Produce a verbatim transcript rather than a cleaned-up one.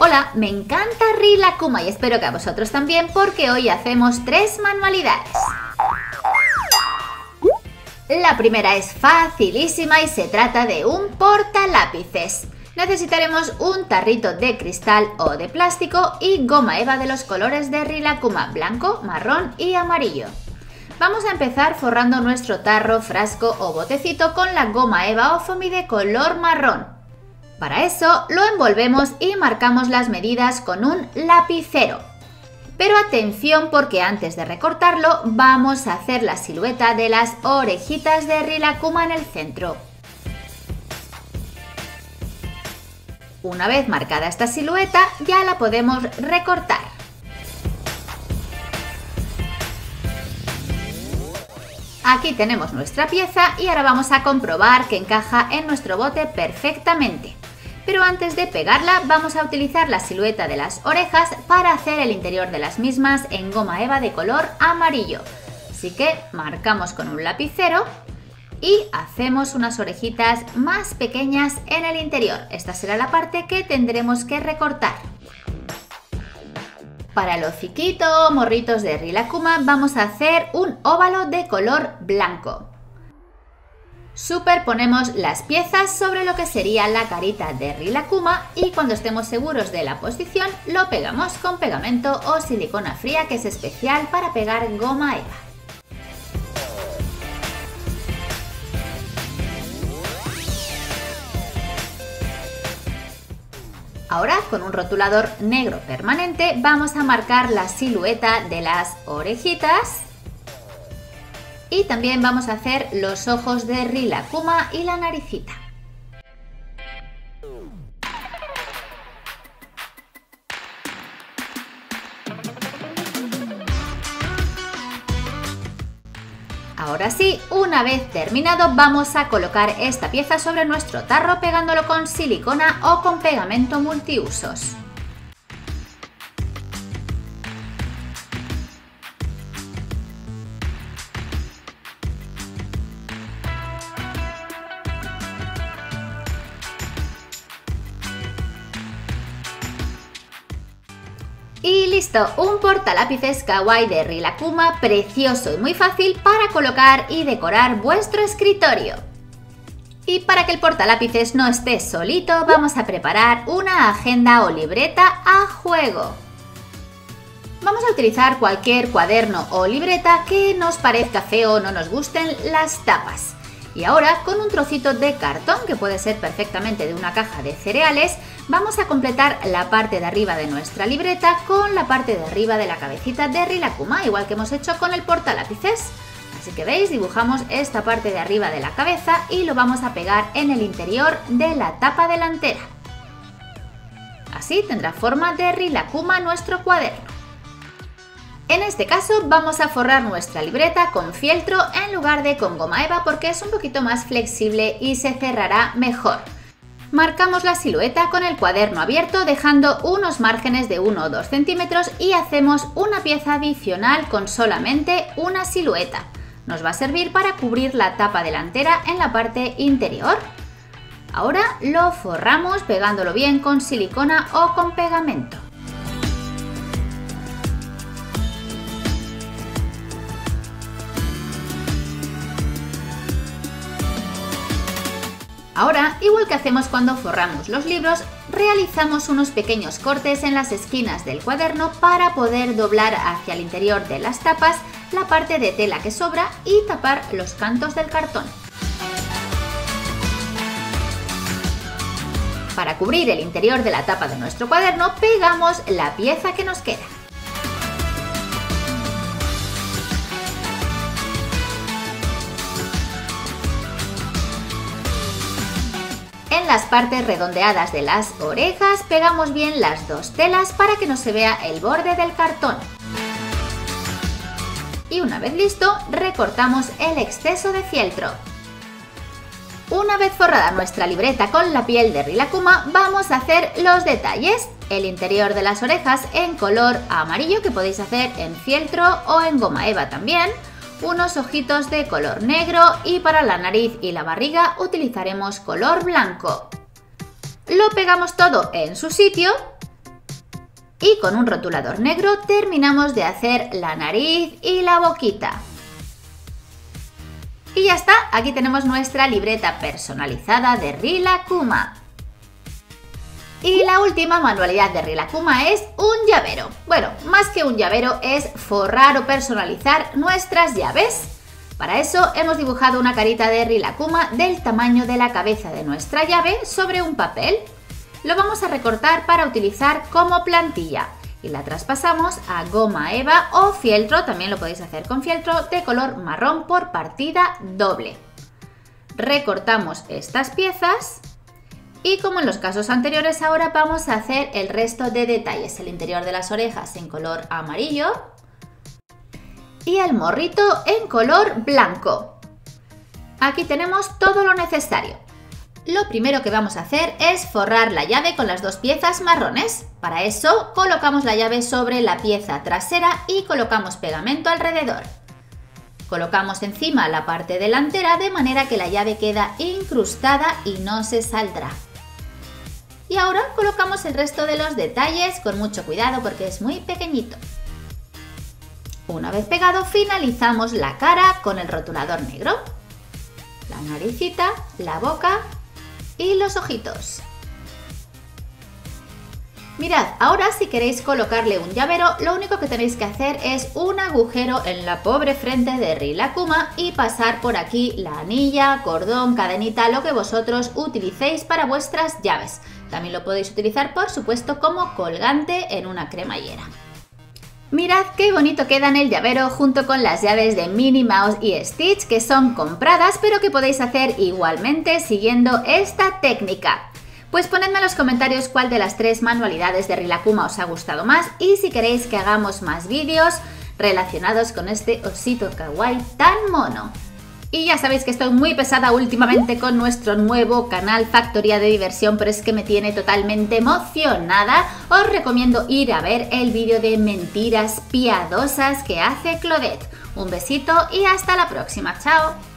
Hola, me encanta Rilakkuma y espero que a vosotros también porque hoy hacemos tres manualidades. La primera es facilísima y se trata de un portalápices. Necesitaremos un tarrito de cristal o de plástico y goma eva de los colores de Rilakkuma, blanco, marrón y amarillo. Vamos a empezar forrando nuestro tarro, frasco o botecito con la goma eva o foamy de color marrón. Para eso lo envolvemos y marcamos las medidas con un lapicero. Pero atención porque antes de recortarlo vamos a hacer la silueta de las orejitas de Rilakkuma en el centro. Una vez marcada esta silueta ya la podemos recortar. Aquí tenemos nuestra pieza y ahora vamos a comprobar que encaja en nuestro bote perfectamente. Pero antes de pegarla vamos a utilizar la silueta de las orejas para hacer el interior de las mismas en goma eva de color amarillo. Así que marcamos con un lapicero y hacemos unas orejitas más pequeñas en el interior. Esta será la parte que tendremos que recortar. Para el hociquito o morritos de Rilakkuma vamos a hacer un óvalo de color blanco. Superponemos las piezas sobre lo que sería la carita de Rilakkuma y cuando estemos seguros de la posición lo pegamos con pegamento o silicona fría, que es especial para pegar goma eva. Ahora con un rotulador negro permanente vamos a marcar la silueta de las orejitas. Y también vamos a hacer los ojos de Rilakkuma y la naricita. Ahora sí, una vez terminado vamos a colocar esta pieza sobre nuestro tarro pegándolo con silicona o con pegamento multiusos. Y listo, un portalápices kawaii de Rilakkuma precioso y muy fácil para colocar y decorar vuestro escritorio. Y para que el portalápices no esté solito, vamos a preparar una agenda o libreta a juego. Vamos a utilizar cualquier cuaderno o libreta que nos parezca feo o no nos gusten las tapas. Y ahora, con un trocito de cartón, que puede ser perfectamente de una caja de cereales, vamos a completar la parte de arriba de nuestra libreta con la parte de arriba de la cabecita de Rilakkuma, igual que hemos hecho con el portalápices. Así que veis, dibujamos esta parte de arriba de la cabeza y lo vamos a pegar en el interior de la tapa delantera. Así tendrá forma de Rilakkuma nuestro cuaderno. En este caso vamos a forrar nuestra libreta con fieltro en lugar de con goma eva porque es un poquito más flexible y se cerrará mejor. Marcamos la silueta con el cuaderno abierto dejando unos márgenes de uno o dos centímetros y hacemos una pieza adicional con solamente una silueta. Nos va a servir para cubrir la tapa delantera en la parte interior. Ahora lo forramos pegándolo bien con silicona o con pegamento. Ahora, igual que hacemos cuando forramos los libros, realizamos unos pequeños cortes en las esquinas del cuaderno para poder doblar hacia el interior de las tapas la parte de tela que sobra y tapar los cantos del cartón. Para cubrir el interior de la tapa de nuestro cuaderno, pegamos la pieza que nos queda. En las partes redondeadas de las orejas pegamos bien las dos telas para que no se vea el borde del cartón. Y una vez listo, recortamos el exceso de fieltro. Una vez forrada nuestra libreta con la piel de Rilakkuma, vamos a hacer los detalles. El interior de las orejas en color amarillo, que podéis hacer en fieltro o en goma eva también. Unos ojitos de color negro y para la nariz y la barriga utilizaremos color blanco. Lo pegamos todo en su sitio Y con un rotulador negro terminamos de hacer la nariz y la boquita. Y ya está, aquí tenemos nuestra libreta personalizada de Rilakkuma. Y la última manualidad de Rilakkuma es un llavero. Bueno, más que un llavero es forrar o personalizar nuestras llaves. Para eso hemos dibujado una carita de Rilakkuma del tamaño de la cabeza de nuestra llave sobre un papel. Lo vamos a recortar para utilizar como plantilla y la traspasamos a goma eva o fieltro, también lo podéis hacer con fieltro, de color marrón por partida doble. Recortamos estas piezas y, como en los casos anteriores, ahora vamos a hacer el resto de detalles, el interior de las orejas en color amarillo y el morrito en color blanco. Aquí tenemos todo lo necesario. Lo primero que vamos a hacer es forrar la llave con las dos piezas marrones. Para eso colocamos la llave sobre la pieza trasera y colocamos pegamento alrededor. Colocamos encima la parte delantera de manera que la llave queda incrustada y no se saldrá. Y ahora colocamos el resto de los detalles con mucho cuidado porque es muy pequeñito. Una vez pegado, finalizamos la cara con el rotulador negro, la naricita, la boca y los ojitos. Mirad, ahora si queréis colocarle un llavero, lo único que tenéis que hacer es un agujero en la pobre frente de Rilakkuma y pasar por aquí la anilla, cordón, cadenita, lo que vosotros utilicéis para vuestras llaves. También lo podéis utilizar, por supuesto, como colgante en una cremallera. Mirad qué bonito queda en el llavero junto con las llaves de Minnie Mouse y Stitch, que son compradas pero que podéis hacer igualmente siguiendo esta técnica. Pues ponedme en los comentarios cuál de las tres manualidades de Rilakkuma os ha gustado más y si queréis que hagamos más vídeos relacionados con este osito kawaii tan mono. Y ya sabéis que estoy muy pesada últimamente con nuestro nuevo canal Factoría de Diversión, pero es que me tiene totalmente emocionada. Os recomiendo ir a ver el vídeo de mentiras piadosas que hace Claudette. Un besito y hasta la próxima. ¡Chao!